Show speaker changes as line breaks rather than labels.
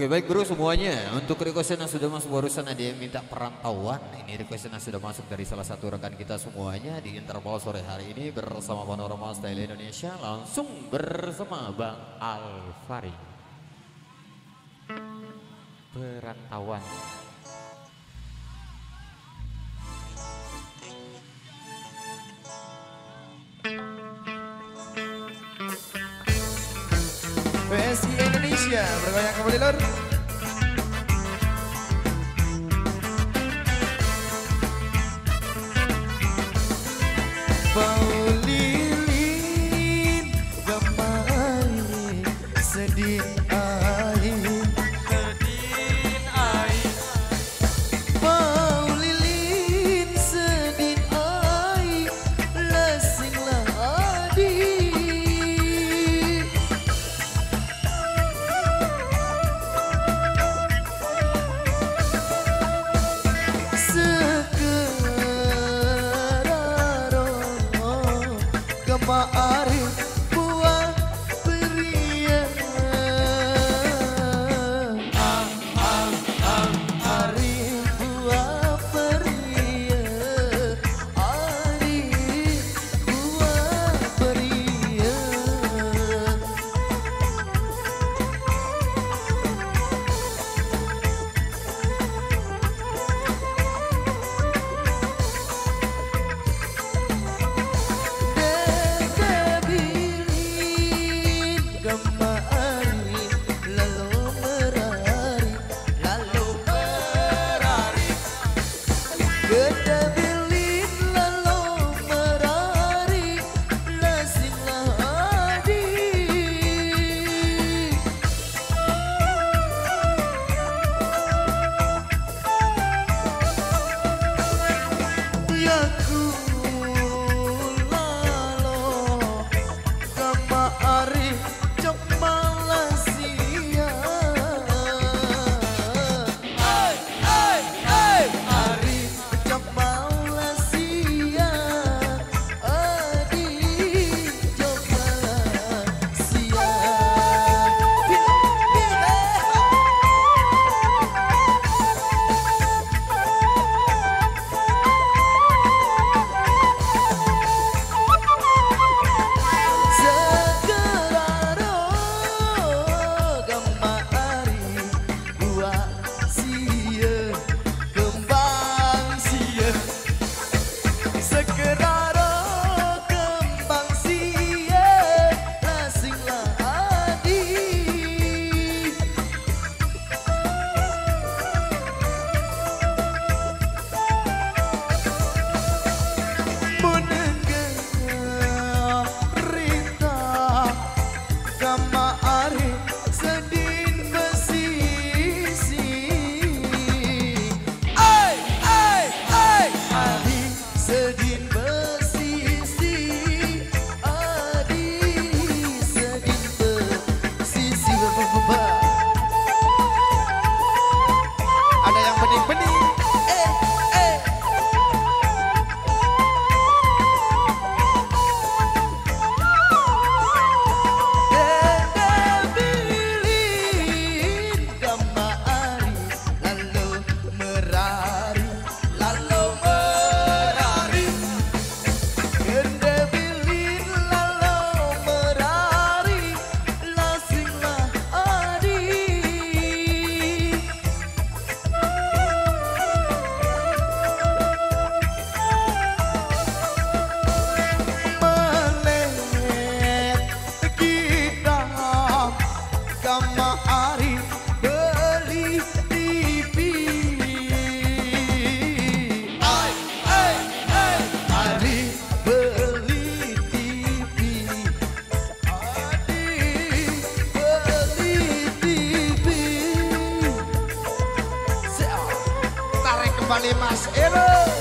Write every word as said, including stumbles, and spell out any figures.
Oke baik bro semuanya, untuk request yang sudah masuk barusan ada yang minta perantauan. Ini request yang sudah masuk dari salah satu rekan kita semuanya di interval sore hari ini bersama Panorama Style Indonesia. Langsung bersama Bang Alfari. Perantauan.
P S I Indonesia bergoyang kembali lor. Bau lilin kemari sedih air, sedih air. Bau lilin sedih air, lasinglah adik. Arif buah beria, ah ah ah Arif buah beria, Arif buah beria. Ada yang bening-bening, eh, eh. Dede bilin kemari, lalu merari, lalu merari. Dede bilin lalu merari, lasinglah adik. Kembali Mas Ero.